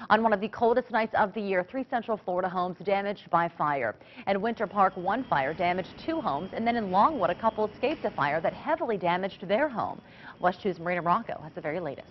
On one of the coldest nights of the year, 3 Central Florida homes damaged by fire. At Winter Park, one fire damaged 2 homes, and then in Longwood, a couple escaped a fire that heavily damaged their home. WESH 2's Marina Rocco has the very latest.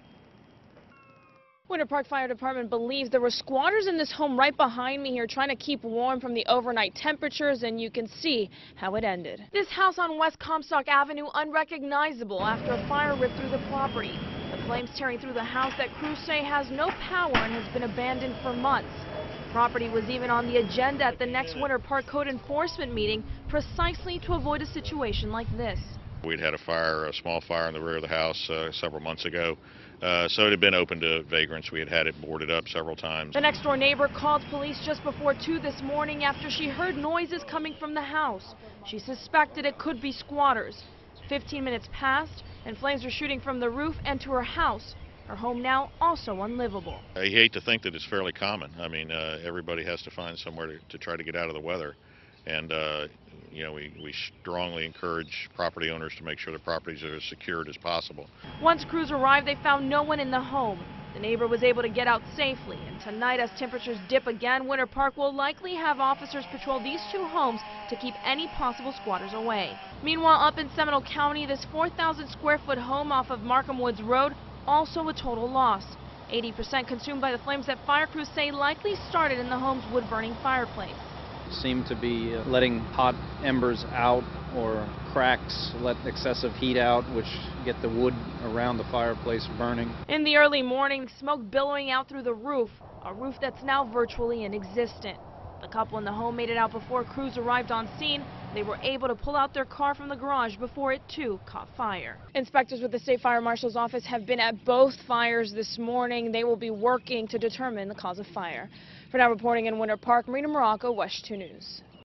Winter Park Fire Department believes there were squatters in this home right behind me here trying to keep warm from the overnight temperatures, and you can see how it ended. This house on West Comstock Avenue unrecognizable after a fire ripped through the property. The flames tearing through the house that crews say has no power and has been abandoned for months. The property was even on the agenda at the next Winter Park Code Enforcement meeting precisely to avoid a situation like this. We'd had a small fire in the rear of the house several months ago, so it had been open to vagrants. We had it boarded up several times. The next door neighbor called police just before 2 this morning after she heard noises coming from the house. She suspected it could be squatters. 15 minutes passed and flames were shooting from the roof and to her house. Her home now also unlivable. I hate to think that it's fairly common. I mean, everybody has to find somewhere to try to get out of the weather. And, you know, we strongly encourage property owners to make sure the properties are as secured as possible. Once crews arrived, they found no one in the home. The neighbor was able to get out safely. And tonight, as temperatures dip again, Winter Park will likely have officers patrol these 2 homes to keep any possible squatters away. Meanwhile, up in Seminole County, this 4,000 square foot home off of Markham Woods Road, also a total loss. 80% consumed by the flames that fire crews say likely started in the home's wood-burning fireplace. Seem to be letting hot embers out or cracks let excessive heat out, which get the wood around the fireplace burning. In the early morning, smoke billowing out through the roof, a roof that's now virtually inexistent. The couple in the home made it out before crews arrived on scene. They were able to pull out their car from the garage before it too caught fire. Inspectors with the State Fire Marshal's office have been at both fires this morning. They will be working to determine the cause of fire. For now, reporting in Winter Park, Marina Rocco, WESH 2 News.